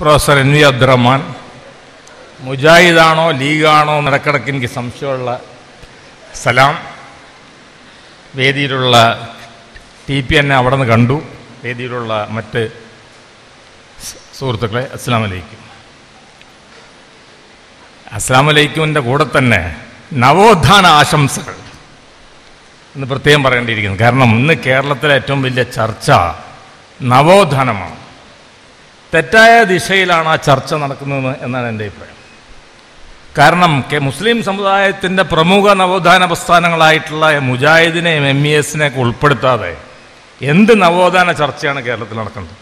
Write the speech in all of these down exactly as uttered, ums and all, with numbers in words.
Professor N V Abdurahman, മുജാഹിദാണോ ലീഗാണോ ഇടക്കിടക്ക് എനിക്ക് സംശയമുള്ള സലാം, വേദിയിലുള്ള ടി പി എന്നെ അവിടെ നിന്ന് കണ്ടു, വേദിയിലുള്ള മറ്റ് സുഹൃത്തുക്കളെ അസ്സലാമു അലൈക്കും. അസ്സലാമു അലൈക്കുമിൻ്റെ കൂടെ തന്നെ നവോത്ഥാന ആശംസകൾ എന്ന് പ്രത്യേകം പറയേണ്ടിയിരിക്കുന്നു. കാരണം ഇന്ന് കേരളത്തിലെ ഏറ്റവും വലിയ ചർച്ച നവോത്ഥാനമാണ്. തെറ്റായ ദിശയിലാണ് ആ ചർച്ച നടക്കുന്നത് എന്നാണ് എൻ്റെ അഭിപ്രായം. കാരണം മുസ്ലിം സമുദായത്തിൻ്റെ പ്രമുഖ നവോത്ഥാന പ്രസ്ഥാനങ്ങളായിട്ടുള്ള മുജാഹിദിനെയും എം ഇ എസിനെയൊക്കെ ഉൾപ്പെടുത്താതെ എന്ത് നവോത്ഥാന ചർച്ചയാണ് കേരളത്തിൽ നടക്കുന്നത്?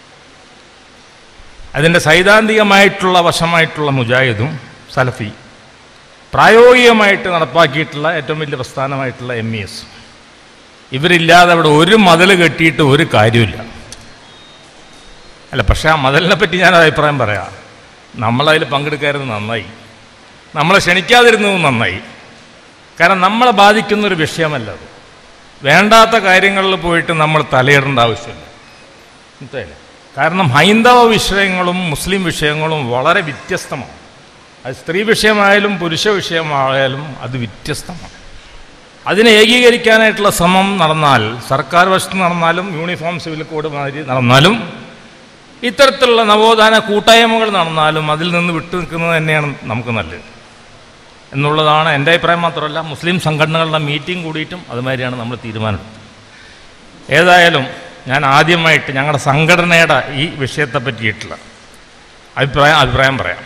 അതിൻ്റെ സൈദ്ധാന്തികമായിട്ടുള്ള വശമായിട്ടുള്ള മുജാഹിദും സലഫി, പ്രായോഗികമായിട്ട് നടപ്പാക്കിയിട്ടുള്ള ഏറ്റവും വലിയ പ്രസ്ഥാനമായിട്ടുള്ള എം ഇ എസ്, ഇവരില്ലാതെ അവിടെ ഒരു മതിൽ കെട്ടിയിട്ട് ഒരു കാര്യമില്ല. അല്ല, പക്ഷേ ആ മതിലിനെ പറ്റി ഞാൻ അഭിപ്രായം പറയാം. നമ്മളതിൽ പങ്കെടുക്കാതിരുന്നത് നന്നായി, നമ്മളെ ക്ഷണിക്കാതിരുന്നതും നന്നായി. കാരണം നമ്മളെ ബാധിക്കുന്നൊരു വിഷയമല്ല അത്. വേണ്ടാത്ത കാര്യങ്ങളിൽ പോയിട്ട് നമ്മൾ തലയിടേണ്ട ആവശ്യമില്ല. മനസ്സിലായില്ലേ? കാരണം ഹൈന്ദവ വിഷയങ്ങളും മുസ്ലിം വിഷയങ്ങളും വളരെ വ്യത്യസ്തമാണ്. അത് സ്ത്രീ വിഷയമായാലും പുരുഷ വിഷയമായാലും അത് വ്യത്യസ്തമാണ്. അതിനെ ഏകീകരിക്കാനായിട്ടുള്ള ശ്രമം നടന്നാൽ, സർക്കാർ വശത്ത് നടന്നാലും യൂണിഫോം സിവിൽ കോഡ് മാതിരി നടന്നാലും, ഇത്തരത്തിലുള്ള നവോത്ഥാന കൂട്ടായ്മകൾ നടന്നാലും അതിൽ നിന്ന് വിട്ടു നിൽക്കുന്നത് തന്നെയാണ് നമുക്ക് നല്ലത് എന്നുള്ളതാണ് എൻ്റെ അഭിപ്രായം. മാത്രമല്ല, മുസ്ലിം സംഘടനകളുടെ മീറ്റിംഗ് കൂടിയിട്ടും അതുമാതിരിയാണ് നമ്മൾ തീരുമാനമെടുത്തത്. ഏതായാലും ഞാൻ ആദ്യമായിട്ട് ഞങ്ങളുടെ സംഘടനയുടെ ഈ വിഷയത്തെ പറ്റിയിട്ടുള്ള അഭിപ്രായം അഭിപ്രായം പറയാം.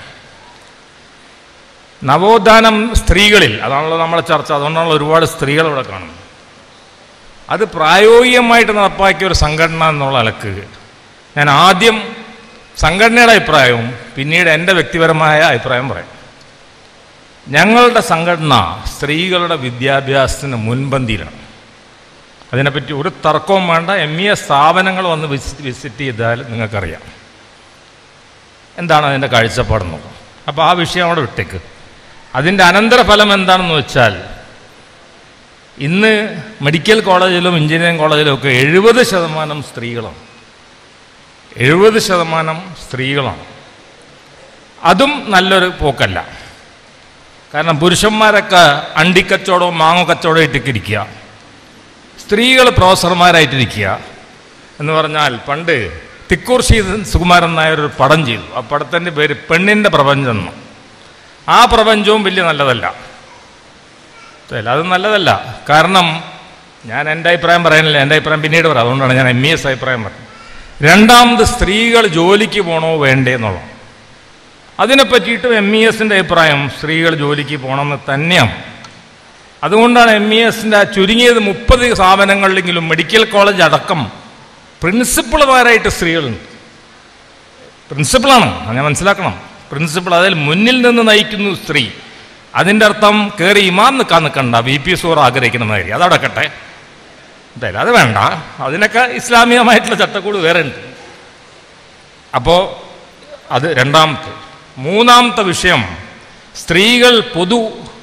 നവോത്ഥാനം സ്ത്രീകളിൽ, അതാണല്ലോ നമ്മളെ ചർച്ച, അതുകൊണ്ടാണല്ലോ ഒരുപാട് സ്ത്രീകൾ ഇവിടെ കാണുന്നത്. അത് പ്രായോഗികമായിട്ട് നടപ്പാക്കിയ ഒരു സംഘടന എന്നുള്ള നിലക്ക് ഞാൻ ആദ്യം സംഘടനയുടെ അഭിപ്രായവും പിന്നീട് എൻ്റെ വ്യക്തിപരമായ അഭിപ്രായം പറയാം. ഞങ്ങളുടെ സംഘടന സ്ത്രീകളുടെ വിദ്യാഭ്യാസത്തിന് മുൻപന്തിയിലാണ്. അതിനെപ്പറ്റി ഒരു തർക്കവും വേണ്ട. എം ഇ എസ് സ്ഥാപനങ്ങൾ വന്ന് വിസിറ്റ് വിസിറ്റ് ചെയ്താൽ നിങ്ങൾക്കറിയാം എന്താണ് അതിൻ്റെ കാഴ്ചപ്പാടെന്ന്. അപ്പോൾ ആ വിഷയം അവിടെ വിട്ടേക്ക്. അതിൻ്റെ അനന്തരഫലം എന്താണെന്ന് വെച്ചാൽ, ഇന്ന് മെഡിക്കൽ കോളേജിലും എഞ്ചിനീയറിംഗ് കോളേജിലും ഒക്കെ എഴുപത് ശതമാനം സ്ത്രീകളാണ്. എഴുപത് ശതമാനം സ്ത്രീകളാണ്. അതും നല്ലൊരു പോക്കല്ല. കാരണം പുരുഷന്മാരൊക്കെ അണ്ടിക്കച്ചവടവും മാങ്ങ കച്ചവടവും ഇട്ടിരിക്കുക, സ്ത്രീകൾ പ്രൊഫസർമാരായിട്ടിരിക്കുക എന്ന് പറഞ്ഞാൽ, പണ്ട് തിക്കൂർ സുകുമാരൻ നായർ ഒരു പടം ചെയ്തു. ആ പടത്തിൻ്റെ പേര് പെണ്ണിൻ്റെ പ്രപഞ്ചം എന്ന്. ആ പ്രപഞ്ചവും വലിയ നല്ലതല്ല. അത് നല്ലതല്ല. കാരണം ഞാൻ എൻ്റെ അഭിപ്രായം പറയാനില്ല, എൻ്റെ അഭിപ്രായം പിന്നീട് പറയാം. അതുകൊണ്ടാണ് ഞാൻ എം ഇ എസ് അഭിപ്രായം പറയുന്നത്. രണ്ടാമത്, സ്ത്രീകൾ ജോലിക്ക് പോകണോ വേണ്ടേ എന്നുള്ളത്. അതിനെ പറ്റിയിട്ടും എം ഇ എസിൻ്റെ അഭിപ്രായം സ്ത്രീകൾ ജോലിക്ക് പോകണമെന്ന് തന്നെയാണ്. അതുകൊണ്ടാണ് എം ഇ എസിൻ്റെ ചുരുങ്ങിയത് മുപ്പത് സ്ഥാപനങ്ങളിലെങ്കിലും മെഡിക്കൽ കോളേജ് അടക്കം പ്രിൻസിപ്പൾമാരായിട്ട് സ്ത്രീകളുണ്ട്. പ്രിൻസിപ്പളാണ്, ഞാൻ മനസ്സിലാക്കണം. പ്രിൻസിപ്പൾ, അതിൽ മുന്നിൽ നിന്ന് നയിക്കുന്നു സ്ത്രീ. അതിൻ്റെ അർത്ഥം കയറി ഇമാം നിൽക്കാൻ നിൽക്കണ്ട, വി പി സോർ ആഗ്രഹിക്കണമെന്നായിരിക്കും. അതടക്കട്ടെ, എന്തായാലും അത് വേണ്ട. അതിനൊക്കെ ഇസ്ലാമികമായിട്ടുള്ള ചട്ടക്കൂട് വേറെ ഉണ്ട്. അപ്പോൾ അത് രണ്ടാമത്തെ. മൂന്നാമത്തെ വിഷയം, സ്ത്രീകൾ പൊതു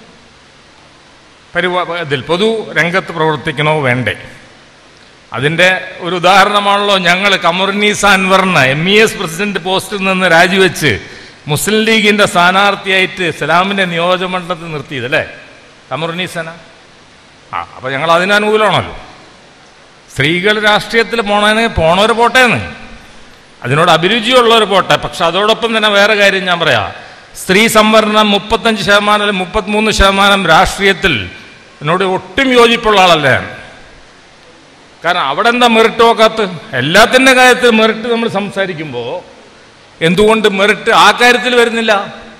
പരിപാ ഇതിൽ പൊതു രംഗത്ത് പ്രവർത്തിക്കണോ വേണ്ടേ? അതിൻ്റെ ഒരു ഉദാഹരണമാണല്ലോ ഞങ്ങൾ കമറുന്നീസ അൻവറിന് എം ഇ എസ് പ്രസിഡന്റ് പോസ്റ്റിൽ നിന്ന് രാജിവെച്ച് മുസ്ലിം ലീഗിൻ്റെ സ്ഥാനാർത്ഥിയായിട്ട് സലാമിൻ്റെ നിയോജകമണ്ഡലത്തിൽ നിർത്തിയത്, അല്ലേ? കമറുന്നീസന. ആ അപ്പോൾ ഞങ്ങൾ അതിനനുകൂലമാണല്ലോ. സ്ത്രീകൾ രാഷ്ട്രീയത്തിൽ പോണേന് പോണവർ പോട്ടേന്ന്, അതിനോട് അഭിരുചിയുള്ളവർ പോട്ടെ. പക്ഷെ അതോടൊപ്പം തന്നെ വേറെ കാര്യം ഞാൻ പറയാം. സ്ത്രീ സംവരണം മുപ്പത്തഞ്ച് ശതമാനം അല്ലെങ്കിൽ മുപ്പത്തിമൂന്ന് ശതമാനം രാഷ്ട്രീയത്തിൽ എന്നോട് ഒട്ടും യോജിപ്പുള്ള ആളല്ലേ. കാരണം അവിടെ എന്താ മെറിറ്റ് നോക്കാത്ത? എല്ലാത്തിൻ്റെ കാര്യത്തിൽ മെറിറ്റ് നമ്മൾ സംസാരിക്കുമ്പോൾ എന്തുകൊണ്ട് മെറിറ്റ് ആ കാര്യത്തിൽ വരുന്നില്ല?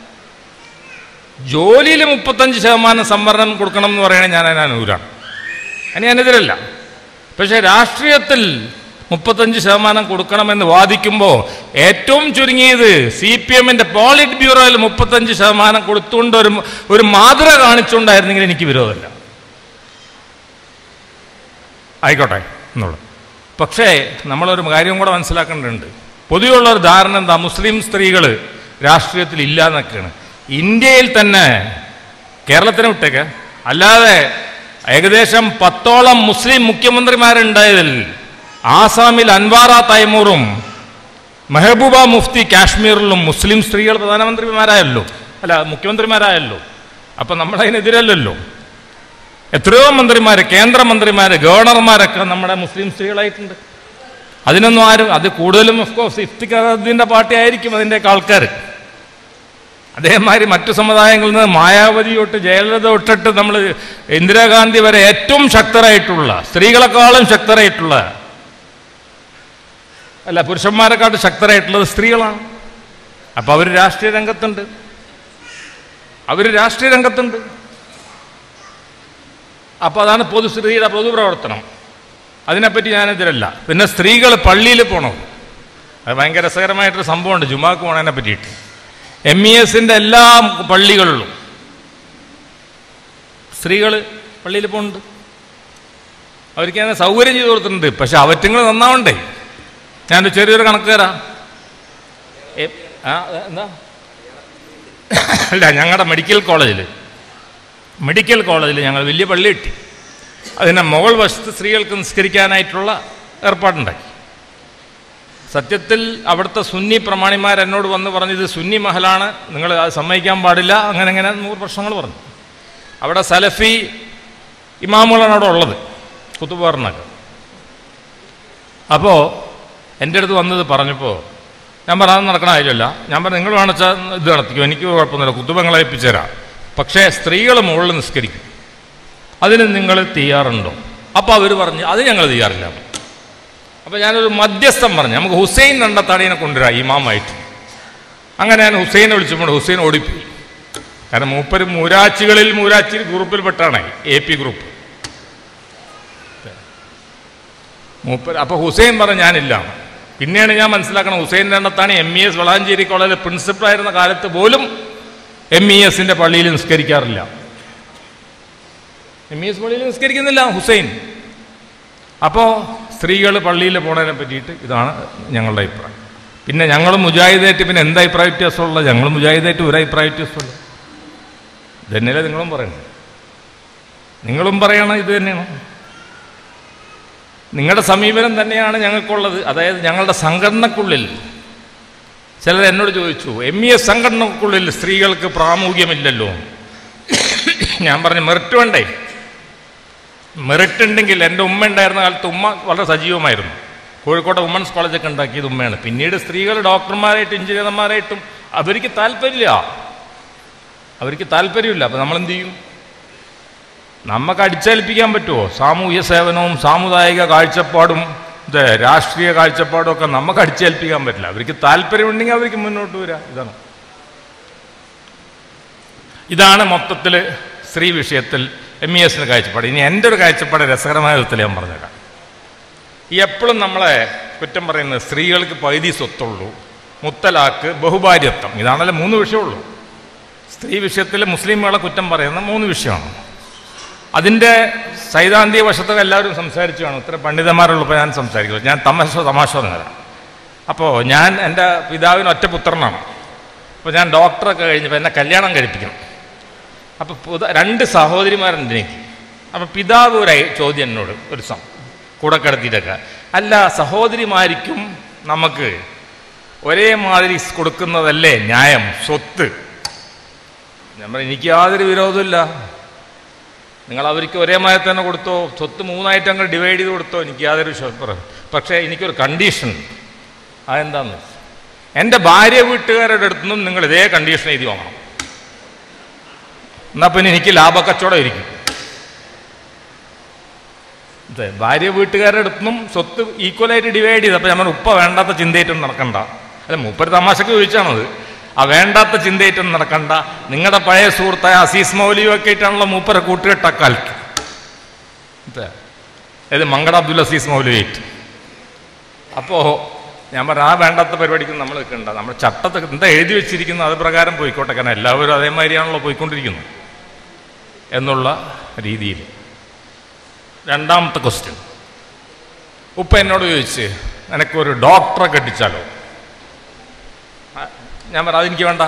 ജോലിയിൽ മുപ്പത്തഞ്ച് ശതമാനം സംവരണം കൊടുക്കണം എന്ന് പറയുന്നത് ഞാൻ അതിന് അനുകൂലമാണ്, അതിന് ഞാനെതിരല്ല. പക്ഷേ രാഷ്ട്രീയത്തിൽ മുപ്പത്തഞ്ച് ശതമാനം കൊടുക്കണമെന്ന് വാദിക്കുമ്പോൾ ഏറ്റവും ചുരുങ്ങിയത് സി പി എമ്മിൻ്റെ പോളിറ്റ് ബ്യൂറോയിൽ മുപ്പത്തഞ്ച് ശതമാനം കൊടുത്തുകൊണ്ട് ഒരു ഒരു മാതൃക കാണിച്ചുകൊണ്ടായിരുന്നെങ്കിൽ എനിക്ക് വിരോധമില്ല, ആയിക്കോട്ടെ എന്നുള്ളത്. പക്ഷേ നമ്മളൊരു കാര്യം കൂടെ മനസ്സിലാക്കേണ്ടതുണ്ട്. പൊതുവെയുള്ള ഒരു ധാരണ എന്താ? മുസ്ലിം സ്ത്രീകൾ രാഷ്ട്രീയത്തിൽ ഇല്ല എന്നൊക്കെയാണ്. ഇന്ത്യയിൽ തന്നെ, കേരളത്തിന് വിട്ടേക്ക്, അല്ലാതെ ഏകദേശം പത്തോളം മുസ്ലിം മുഖ്യമന്ത്രിമാരുണ്ടായതിൽ ആസാമിൽ അൻവാറ തൈമൂറും മെഹബൂബ മുഫ്തി കാശ്മീരിലും മുസ്ലിം സ്ത്രീകൾ പ്രധാനമന്ത്രിമാരായല്ലോ, അല്ല മുഖ്യമന്ത്രിമാരായല്ലോ. അപ്പം നമ്മളതിനെതിരല്ലല്ലോ. എത്രയോ മന്ത്രിമാർ, കേന്ദ്രമന്ത്രിമാർ, ഗവർണർമാരൊക്കെ നമ്മുടെ മുസ്ലിം സ്ത്രീകളായിട്ടുണ്ട്. അതിനൊന്നും ആരും, അത് കൂടുതലും ഓഫ്കോഴ്സ് ഇഫ്തിഖാറിൻ്റെ പാർട്ടി ആയിരിക്കും അതിൻ്റെയൊക്കെ ആൾക്കാർ. അതേമാതിരി മറ്റു സമുദായങ്ങളിൽ നിന്ന് മായാവതി തൊട്ട് ജയലളിത തൊട്ടിട്ട് നമ്മൾ ഇന്ദിരാഗാന്ധി വരെ ഏറ്റവും ശക്തരായിട്ടുള്ള, സ്ത്രീകളെക്കാളും ശക്തരായിട്ടുള്ള, അല്ല പുരുഷന്മാരെക്കാട്ടും ശക്തരായിട്ടുള്ളത് സ്ത്രീകളാണ്. അപ്പം അവർ രാഷ്ട്രീയ രംഗത്തുണ്ട്, അവർ രാഷ്ട്രീയ രംഗത്തുണ്ട്. അപ്പോൾ അതാണ് പൊതു സ്ത്രീയുടെ പൊതുപ്രവർത്തനം. അതിനെപ്പറ്റി ഞാനെതിരല്ല. പിന്നെ സ്ത്രീകൾ പള്ളിയിൽ പോകണം, അത് ഭയങ്കര രസകരമായിട്ടൊരു സംഭവമുണ്ട് ജുമാക്ക് പോണതിനെ പറ്റിയിട്ട്. എം ഇ എസിൻ്റെ എല്ലാ പള്ളികളിലും സ്ത്രീകൾ പള്ളിയിൽ പോകുന്നുണ്ട്. അവർക്ക് ഞാൻ സൗകര്യം ചെയ്ത് കൊടുത്തിട്ടുണ്ട്. പക്ഷെ അവറ്റങ്ങൾ നന്നാവണ്ടേ? ഞാനൊരു ചെറിയൊരു കണക്ക് തരാം. എന്താ അല്ല ഞങ്ങളുടെ മെഡിക്കൽ കോളേജിൽ മെഡിക്കൽ കോളേജിൽ ഞങ്ങൾ വലിയ പള്ളി കിട്ടി. അതിൻ്റെ മുകൾ വശത്ത് സ്ത്രീകൾക്ക് നിസ്കരിക്കാനായിട്ടുള്ള ഏർപ്പാടുണ്ടാക്കി. സത്യത്തിൽ അവിടുത്തെ സുന്നി പ്രമാണിമാർ എന്നോട് വന്ന് പറഞ്ഞു, ഇത് സുന്നി മഹലാണ്, നിങ്ങൾ അത് സമ്മതിക്കാൻ പാടില്ല, അങ്ങനെ അങ്ങനെ നൂറ് പ്രശ്നങ്ങൾ പറഞ്ഞു. അവിടെ സലഫി ഇമാമുകളാണ് അവിടെ ഉള്ളത്, കുത്തുബാറിനൊക്കെ. അപ്പോൾ എൻ്റെ അടുത്ത് വന്നത് പറഞ്ഞപ്പോൾ ഞാൻ പറയാൻ നടക്കണ കാര്യമല്ല. ഞാൻ പറഞ്ഞു നിങ്ങൾ വേണമെച്ചാൽ ഇത് നടത്തിക്കും, എനിക്ക് കുഴപ്പമൊന്നുമില്ല, കുത്തുബങ്ങളെ ഏൽപ്പിച്ചു തരാം. പക്ഷേ സ്ത്രീകൾ മുകളിൽ നിസ്കരിക്കും, അതിന് നിങ്ങൾ തയ്യാറുണ്ടോ? അപ്പോൾ അവർ പറഞ്ഞു അത് ഞങ്ങൾ തയ്യാറില്ല. അപ്പോൾ ഞാനൊരു മധ്യസ്ഥം പറഞ്ഞു, നമുക്ക് ഹുസൈൻ രണ്ടത്താണിയെ കൊണ്ടുവരാം ഇമാമായിട്ട്. അങ്ങനെ ഞാൻ ഹുസൈനെ വിളിച്ചപ്പോൾ ഹുസൈൻ ഓടിപ്പോയി. കാരണം മൂപ്പര് മൂരാച്ചികളിൽ മൂരാച്ചി ഗ്രൂപ്പിൽപ്പെട്ടാണ്, എ പി ഗ്രൂപ്പ് മൂപ്പര്. അപ്പോൾ ഹുസൈൻ പറഞ്ഞു ഞാനില്ല. പിന്നെയാണ് ഞാൻ മനസ്സിലാക്കണം Hussain Randathani M E S Valanchery കോളേജിലെ പ്രിൻസിപ്പളായിരുന്ന കാലത്ത് പോലും എം ഇ എസിൻ്റെ പള്ളിയിൽ നിസ്കരിക്കാറില്ല. എം ഇ എസ് പള്ളിയിൽ നിസ്കരിക്കുന്നില്ല ഹുസൈൻ. അപ്പോൾ സ്ത്രീകൾ പള്ളിയിൽ പോണതിനെ പറ്റിയിട്ട് ഇതാണ് ഞങ്ങളുടെ അഭിപ്രായം. പിന്നെ ഞങ്ങൾ മുജാഹിദായിട്ട് പിന്നെ എന്താ അഭിപ്രായ വ്യത്യാസമുള്ളത്? ഞങ്ങൾ മുജാഹിദായിട്ട് ഒരു അഭിപ്രായ വ്യത്യാസമുള്ളൂ. ഇത് തന്നെയല്ലേ നിങ്ങളും പറയണം, നിങ്ങളും പറയണം ഇത് തന്നെയാണ്. നിങ്ങളുടെ സമീപനം തന്നെയാണ് ഞങ്ങൾക്കുള്ളത്. അതായത് ഞങ്ങളുടെ സംഘടനക്കുള്ളിൽ ചിലർ എന്നോട് ചോദിച്ചു, എം ഇ എസ് സംഘടനക്കുള്ളിൽ സ്ത്രീകൾക്ക് പ്രാമുഖ്യമില്ലല്ലോ. ഞാൻ പറഞ്ഞു മെറിറ്റ് വേണ്ടേ? മെറിറ്റ് ഉണ്ടെങ്കിൽ എൻ്റെ ഉമ്മ ഉണ്ടായിരുന്ന കാലത്ത് ഉമ്മ വളരെ സജീവമായിരുന്നു. കോഴിക്കോട്ടെ വുമൻസ് കോളേജൊക്കെ ഉണ്ടാക്കിയത് ഉമ്മയാണ്. പിന്നീട് സ്ത്രീകൾ ഡോക്ടർമാരായിട്ടും എഞ്ചിനീയർമാരായിട്ടും അവർക്ക് താല്പര്യമില്ല, അവർക്ക് താല്പര്യമില്ല. അപ്പം നമ്മളെന്ത് ചെയ്യും? നമുക്ക് അടിച്ചേൽപ്പിക്കാൻ പറ്റുമോ? സാമൂഹ്യ സേവനവും സാമുദായിക കാഴ്ചപ്പാടും ഇത് രാഷ്ട്രീയ കാഴ്ചപ്പാടും ഒക്കെ നമുക്ക് അടിച്ചേൽപ്പിക്കാൻ പറ്റില്ല. അവർക്ക് താല്പര്യമുണ്ടെങ്കിൽ അവർക്ക് മുന്നോട്ട് വരാം. ഇതാണ് ഇതാണ് മൊത്തത്തിൽ സ്ത്രീ വിഷയത്തിൽ എം ഇ എസിൻ്റെ കാഴ്ചപ്പാട്. ഇനി എൻ്റെ ഒരു കാഴ്ചപ്പാട് രസകരമായ വിധത്തിൽ ഞാൻ പറഞ്ഞേക്കാം. ഈ എപ്പോഴും നമ്മളെ കുറ്റം പറയുന്നത് സ്ത്രീകൾക്ക് പകുതി സ്വത്തുള്ളൂ, മുത്തലാക്ക്, ബഹുഭാര്യത്വം, ഇതാണല്ലോ മൂന്ന് വിഷയമുള്ളൂ. സ്ത്രീ വിഷയത്തിൽ മുസ്ലിമുകളെ കുറ്റം പറയുന്ന മൂന്ന് വിഷയമാണ്. അതിൻ്റെ സൈദ്ധാന്തിക വശത്തൊക്കെ എല്ലാവരും സംസാരിച്ചു കാണും. ഇത്ര പണ്ഡിതന്മാരുള്ളപ്പോൾ ഞാൻ സംസാരിക്കുള്ളൂ. ഞാൻ തമാശ തമാശ തരാം. അപ്പോൾ ഞാൻ എൻ്റെ പിതാവിന് ഒറ്റ പുത്രനാണ്. അപ്പോൾ ഞാൻ ഡോക്ടറൊക്കെ കഴിഞ്ഞപ്പോൾ എന്നെ കല്യാണം കഴിപ്പിക്കണം. അപ്പോൾ പുത രണ്ട് സഹോദരിമാരുണ്ട് എനിക്ക്. അപ്പോൾ പിതാവ് ഒരു ചോദ്യം എന്നോട് ഒരു സം കൂടെ കിടത്തിയിട്ടൊക്കെ, അല്ല സഹോദരിമാർക്കും നമുക്ക് ഒരേ മാതിരി കൊടുക്കുന്നതല്ലേ ന്യായം സ്വത്ത്? ഞാൻ പറഞ്ഞു എനിക്ക് യാതൊരു വിരോധമില്ല, നിങ്ങൾ അവർക്ക് ഒരേ മാതിരി തന്നെ കൊടുത്തോ, സ്വത്ത് മൂന്നായിട്ട് അങ്ങ് ഡിവൈഡ് ചെയ്ത് കൊടുത്തോ, എനിക്ക് യാതൊരു വിശ്വാസം. പക്ഷേ എനിക്കൊരു കണ്ടീഷൻ. അതെന്താന്ന് വെച്ചാൽ എൻ്റെ ഭാര്യ വീട്ടുകാരുടെ അടുത്തു നിന്നും നിങ്ങൾ ഇതേ കണ്ടീഷൻ എഴുതി വാങ്ങണം. എന്നാൽ പിന്നെ എനിക്ക് ലാഭക്കച്ചവടം ഇരിക്കും. അതെ, ഭാര്യ വീട്ടുകാരുടെ അടുത്തുനിന്നും സ്വത്ത് ഈക്വലായിട്ട് ഡിവൈഡ് ചെയ്ത്. അപ്പോൾ നമ്മൾ ഉപ്പ വേണ്ടാത്ത ചിന്തയായിട്ടൊന്നും നടക്കണ്ട. അല്ല മൂപ്പര് തമാശക്ക് ചോദിച്ചാണത്. ആ വേണ്ടാത്ത ചിന്തയായിട്ടൊന്നും നടക്കണ്ട. നിങ്ങളുടെ പഴയ സുഹൃത്തായ അസീസ് മൗലിയും ഒക്കെ ആയിട്ടാണല്ലോ മൂപ്പരെ കൂട്ടുകെട്ടക്കാലത്ത്. അതായത് മങ്കട അബ്ദുൽ അസീസ് മൗലിയായിട്ട്. അപ്പോൾ ഞാൻ പറഞ്ഞ ആ വേണ്ടാത്ത പരിപാടിക്ക് നമ്മൾ നിൽക്കണ്ട. നമ്മൾ ചട്ടത്തിൽ എന്താ എഴുതി വെച്ചിരിക്കുന്നു അത് പ്രകാരം പോയിക്കോട്ടെ. കാരണം എല്ലാവരും അതേമാതിരിയാണല്ലോ പോയിക്കൊണ്ടിരിക്കുന്നത് എന്നുള്ള രീതിയിൽ. രണ്ടാമത്തെ ക്വസ്റ്റ്യൻ, ഉപ്പ എന്നോട് ചോദിച്ച് നിനക്കൊരു ഡോക്ടറെ കെട്ടിച്ചാലോ? ഞാൻ പറഞ്ഞു അതെനിക്ക് വേണ്ട.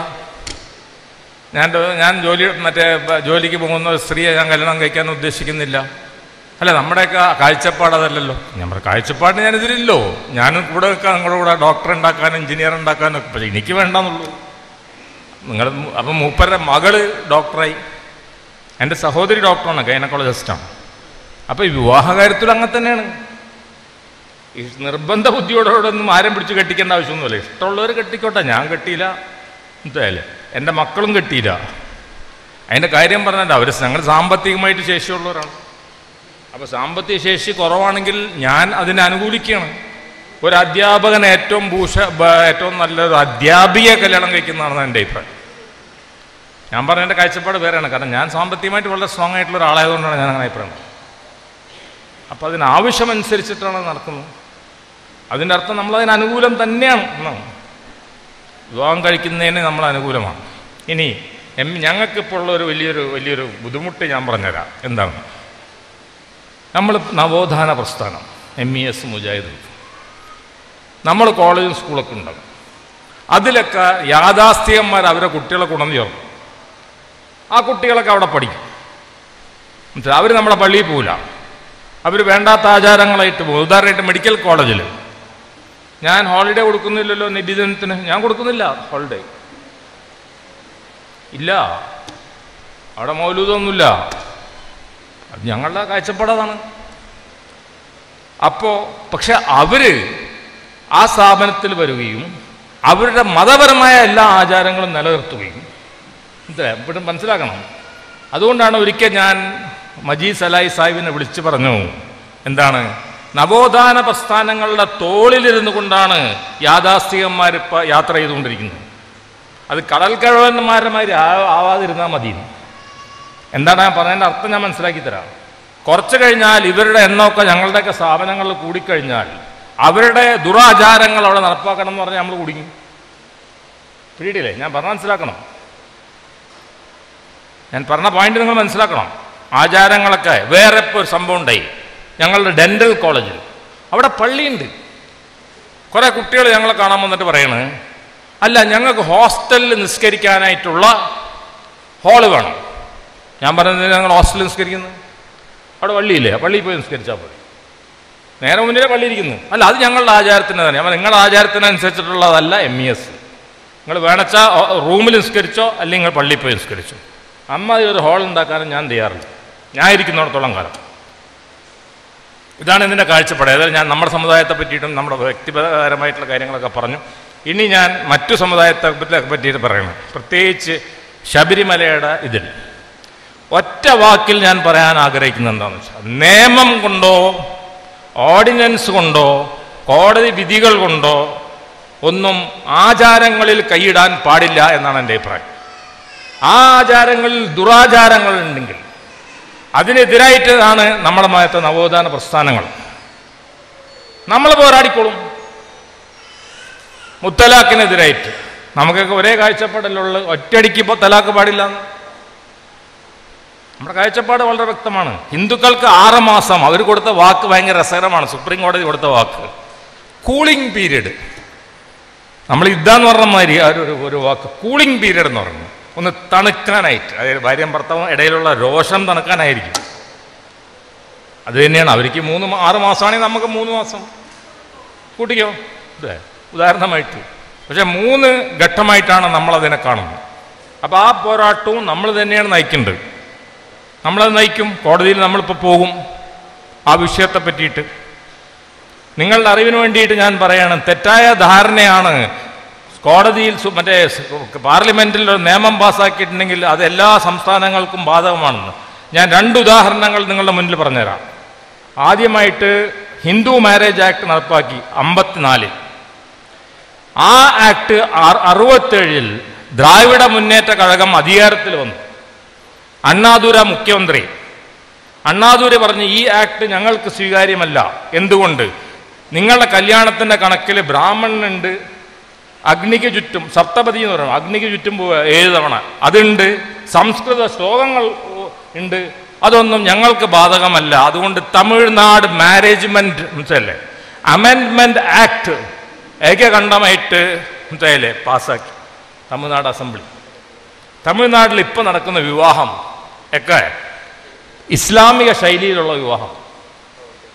ഞാൻ ഞാൻ ജോലി മറ്റേ ജോലിക്ക് പോകുന്ന സ്ത്രീയെ ഞാൻ കല്യാണം കഴിക്കാൻ ഉദ്ദേശിക്കുന്നില്ല. അല്ല, നമ്മുടെയൊക്കെ കാഴ്ചപ്പാട് അതല്ലല്ലോ. നമ്മുടെ കാഴ്ചപ്പാടിന് ഞാനെതിരില്ലോ. ഞാൻ കൂടെ വെക്കാം നിങ്ങളുടെ കൂടെ ഡോക്ടർ ഉണ്ടാക്കാനും എഞ്ചിനീയർ ഉണ്ടാക്കാനും ഒക്കെ. പക്ഷേ എനിക്ക് വേണ്ടെന്നുള്ളൂ. നിങ്ങൾ അപ്പം മൂപ്പരുടെ മകള് ഡോക്ടറായി, എൻ്റെ സഹോദരി ഡോക്ടറാണ്, ഗൈനക്കോളജിസ്റ്റാണ്. അപ്പോൾ ഈ വിവാഹ കാര്യത്തിൽ അങ്ങനെ തന്നെയാണ്. ഈ നിർബന്ധ ബുദ്ധിയോടൊന്നും ആരും പിടിച്ച് കെട്ടിക്കേണ്ട ആവശ്യമൊന്നുമില്ല. ഇഷ്ടമുള്ളവർ കെട്ടിക്കോട്ടെ, ഞാൻ കെട്ടിയില്ല. എന്തായാലും എൻ്റെ മക്കളും കെട്ടിയില്ല. അതിൻ്റെ കാര്യം പറഞ്ഞാൽ അവർ ഞങ്ങൾ സാമ്പത്തികമായിട്ട് ശേഷിയുള്ളവരാണ്. അപ്പോൾ സാമ്പത്തിക ശേഷി കുറവാണെങ്കിൽ ഞാൻ അതിനെ അനുകൂലിക്കുകയാണ്. ഒരു അധ്യാപകൻ ഏറ്റവും ഭൂഷ ഏറ്റവും നല്ലത് അധ്യാപികയെ കല്യാണം കഴിക്കുന്നതാണെന്ന് എൻ്റെ അഭിപ്രായം. ഞാൻ പറഞ്ഞ എൻ്റെ കാഴ്ചപ്പാട് വേറെയാണ്. കാരണം ഞാൻ സാമ്പത്തികമായിട്ട് വളരെ സ്ട്രോങ് ആയിട്ടുള്ള ഒരാളായതുകൊണ്ടാണ് ഞാൻ അങ്ങനെ അഭിപ്രായം. അപ്പോൾ അതിനാവശ്യമനുസരിച്ചിട്ടാണ് നടക്കുന്നത്. അതിൻ്റെ അർത്ഥം നമ്മളതിന് അനുകൂലം തന്നെയാണ് എന്നാണ്. വിവാഹം കഴിക്കുന്നതിന് നമ്മൾ അനുകൂലമാണ്. ഇനി എം ഞങ്ങൾക്കിപ്പോൾ ഉള്ളൊരു വലിയൊരു വലിയൊരു ബുദ്ധിമുട്ട് ഞാൻ പറഞ്ഞുതരാം. എന്താണ്? നമ്മൾ നവോത്ഥാന പ്രസ്ഥാനം, എം ഇ എസ് മുജാഹിദ്, നമ്മൾ കോളേജും സ്കൂളൊക്കെ ഉണ്ടാകും. അതിലൊക്കെ യാഥാസ്ഥികന്മാർ അവരെ കുട്ടികളെ കൊണ്ടുവന്ന് ചേർക്കും. ആ കുട്ടികളൊക്കെ അവിടെ പഠിക്കും. അവർ നമ്മുടെ പള്ളിയിൽ പോവില്ല. അവർ വേണ്ടാത്ത ആചാരങ്ങളായിട്ട് പോകും. ഉദാഹരണമായിട്ട് മെഡിക്കൽ കോളേജിൽ ഞാൻ ഹോളിഡേ കൊടുക്കുന്നില്ലല്ലോ നബിദിനത്തിന്. ഞാൻ കൊടുക്കുന്നില്ല ഹോളിഡേ. ഇല്ല, അവിടെ മൗലൂദൊന്നുമില്ല. അത് ഞങ്ങളുടെ കാഴ്ചപ്പാടതാണ്. അപ്പോൾ പക്ഷെ അവർ ആ സ്ഥാപനത്തിൽ വരികയും അവരുടെ മതപരമായ എല്ലാ ആചാരങ്ങളും നിലനിർത്തുകയും എപ്പോഴും മനസ്സിലാക്കണം. അതുകൊണ്ടാണ് ഒരിക്കൽ ഞാൻ മജീദ് സലായി സാഹിബിനെ വിളിച്ചു പറഞ്ഞു, എന്താണ്, നവോത്ഥാന പ്രസ്ഥാനങ്ങളുടെ തോളിലിരുന്നു കൊണ്ടാണ് യാഥാസ്ഥികന്മാരിപ്പോൾ യാത്ര ചെയ്തുകൊണ്ടിരിക്കുന്നത്. അത് കടൽ കിഴവന്മാരന്മാർ ആവാതിരുന്നാൽ മതി. എന്താണ് ഞാൻ പറഞ്ഞതിൻ്റെ അർത്ഥം ഞാൻ മനസ്സിലാക്കി തരാം. കുറച്ച് കഴിഞ്ഞാൽ ഇവരുടെ എണ്ണമൊക്കെ ഞങ്ങളുടെയൊക്കെ സ്ഥാപനങ്ങളിൽ കൂടിക്കഴിഞ്ഞാൽ അവരുടെ ദുരാചാരങ്ങൾ അവിടെ നടപ്പാക്കണം എന്ന് പറഞ്ഞാൽ നമ്മൾ കുടുങ്ങി. പിടിയില്ലേ? ഞാൻ പറഞ്ഞ മനസ്സിലാക്കണം. ഞാൻ പറഞ്ഞ പോയിന്റ് നിങ്ങൾ മനസ്സിലാക്കണം. ആചാരങ്ങളൊക്കെ വേറെ ഇപ്പോൾ ഒരു സംഭവം ഉണ്ടായി. ഞങ്ങളുടെ ഡെൻ്റൽ കോളേജിൽ അവിടെ പള്ളിയുണ്ട്. കുറേ കുട്ടികൾ ഞങ്ങളെ കാണാൻ വന്നിട്ട് പറയണ്, അല്ല ഞങ്ങൾക്ക് ഹോസ്റ്റലിൽ നിസ്കരിക്കാനായിട്ടുള്ള ഹോള് വേണം. ഞാൻ പറഞ്ഞത് ഞങ്ങൾ ഹോസ്റ്റലിൽ നിസ്കരിക്കുന്നത് അവിടെ പള്ളിയില്ലേ, പള്ളിയിൽ പോയി നിസ്കരിച്ചാൽ പോയി. നേരെ മുന്നിലെ പള്ളി ഇരിക്കുന്നു. അല്ല അത് ഞങ്ങളുടെ ആചാരത്തിന് തന്നെ. അപ്പം നിങ്ങളുടെ ആചാരത്തിനനുസരിച്ചിട്ടുള്ളതല്ല എം ഇ എസ്. നിങ്ങൾ വേണച്ചാൽ റൂമിൽ നിസ്കരിച്ചോ അല്ലെങ്കിൽ നിങ്ങൾ പള്ളിയിൽ പോയി നിസ്കരിച്ചോ. അമ്മ ഒരു ഹോൾ ഉണ്ടാക്കാനും ഞാൻ തയ്യാറില്ല, ഞാൻ ഇരിക്കുന്നിടത്തോളം കാലം. ഇതാണ് ഇതിൻ്റെ കാഴ്ചപ്പാട്. ഏതായാലും ഞാൻ നമ്മുടെ സമുദായത്തെ പറ്റിയിട്ടും നമ്മുടെ വ്യക്തിപരമായിട്ടുള്ള കാര്യങ്ങളൊക്കെ പറഞ്ഞു. ഇനി ഞാൻ മറ്റു സമുദായത്തെ പറ്റിയിട്ട് പറയണം. പ്രത്യേകിച്ച് ശബരിമലയുടെ ഇതിൽ ഒറ്റ വാക്കിൽ ഞാൻ പറയാൻ ആഗ്രഹിക്കുന്നത് എന്താണെന്ന് വെച്ചാൽ, നിയമം കൊണ്ടോ ഓർഡിനൻസ് കൊണ്ടോ കോടതി വിധികൾ കൊണ്ടോ ഒന്നും ആചാരങ്ങളിൽ കൈയിടാൻ പാടില്ല എന്നാണ് എൻ്റെ അഭിപ്രായം. ആ ആചാരങ്ങളിൽ ദുരാചാരങ്ങളുണ്ടെങ്കിൽ അതിനെതിരായിട്ടാണ് നമ്മുടെ മതത്തെ നവോത്ഥാന പ്രസ്ഥാനങ്ങൾ. നമ്മൾ പോരാടിക്കോളും. മുത്തലാഖിനെതിരായിട്ട് നമുക്കൊക്കെ ഒരേ കാഴ്ചപ്പാടല്ലുള്ള, ഒറ്റയടിക്ക് ഇപ്പോൾ തലാഖ് പാടില്ല. നമ്മുടെ കാഴ്ചപ്പാട് വളരെ വ്യക്തമാണ്. ഹിന്ദുക്കൾക്ക് ആറ് മാസം അവർ കൊടുത്ത വാക്ക് ഭയങ്കര രസകരമാണ്. സുപ്രീം കോടതി കൊടുത്ത വാക്ക് കൂളിംഗ് പീരീഡ്. നമ്മൾ യുദ്ധാന്ന് പറഞ്ഞ മാതിരി ഒരു ഒരു വാക്ക് കൂളിംഗ് പീരീഡ് എന്ന് പറഞ്ഞു, ഒന്ന് തണുക്കാനായിട്ട്. അതായത് ഭാര്യയും ഭർത്താവും ഇടയിലുള്ള രോഷം തണുക്കാനായിരിക്കും. അത് തന്നെയാണ് അവർക്ക് മൂന്ന് ആറ് മാസമാണെങ്കിൽ നമുക്ക് മൂന്ന് മാസം കൂട്ടിക്കോ, അല്ലേ, ഉദാഹരണമായിട്ട്. പക്ഷെ മൂന്ന് ഘട്ടമായിട്ടാണ് നമ്മളതിനെ കാണുന്നത്. അപ്പോൾ ആ പോരാട്ടവും നമ്മൾ തന്നെയാണ് നയിക്കേണ്ടത്. നമ്മളത് നയിക്കും. കോടതിയിൽ നമ്മളിപ്പോൾ പോകും ആ വിഷയത്തെ പറ്റിയിട്ട്. നിങ്ങളുടെ അറിവിന് വേണ്ടിയിട്ട് ഞാൻ പറയണം, തെറ്റായ ധാരണയാണ് കോടതിയിൽ മറ്റേ പാർലമെൻറ്റിൽ ഒരു നിയമം പാസ്സാക്കിയിട്ടുണ്ടെങ്കിൽ അത് എല്ലാ സംസ്ഥാനങ്ങൾക്കും ബാധകമാണെന്ന്. ഞാൻ രണ്ട് ഉദാഹരണങ്ങൾ നിങ്ങളുടെ മുന്നിൽ പറഞ്ഞുതരാം. ആദ്യമായിട്ട് ഹിന്ദു മാരേജ് ആക്ട് നടപ്പാക്കി അമ്പത്തിനാലിൽ. ആ ആക്ട് അറുപത്തേഴിൽ ദ്രാവിഡ മുന്നേറ്റ കഴകം അധികാരത്തിൽ വന്നു. അണ്ണാദുര മുഖ്യമന്ത്രി. അണ്ണാദുര പറഞ്ഞു ഈ ആക്ട് ഞങ്ങൾക്ക് സ്വീകാര്യമല്ല. എന്തുകൊണ്ട്? നിങ്ങളുടെ കല്യാണത്തിൻ്റെ കണക്കിൽ ബ്രാഹ്മണനുണ്ട്, അഗ്നിക്ക് ചുറ്റും സപ്തപതി എന്ന് പറയുന്നത്, അഗ്നിക്ക് ചുറ്റും ഏഴ് തവണ അതുണ്ട്, സംസ്കൃത ശ്ലോകങ്ങൾ ഉണ്ട്, അതൊന്നും ഞങ്ങൾക്ക് ബാധകമല്ല. അതുകൊണ്ട് തമിഴ്നാട് മാനേജ്മെന്റ് മനസ്സിലല്ലേ അമെൻഡ്മെന്റ് ആക്ട് ഏകകണ്ഠമായിട്ട് മനസ്സിലല്ലേ പാസ്സാക്കി തമിഴ്നാട് അസംബ്ലി. തമിഴ്നാട്ടിൽ ഇപ്പം നടക്കുന്ന വിവാഹം ഒക്കെ ഇസ്ലാമിക ശൈലിയിലുള്ള വിവാഹം.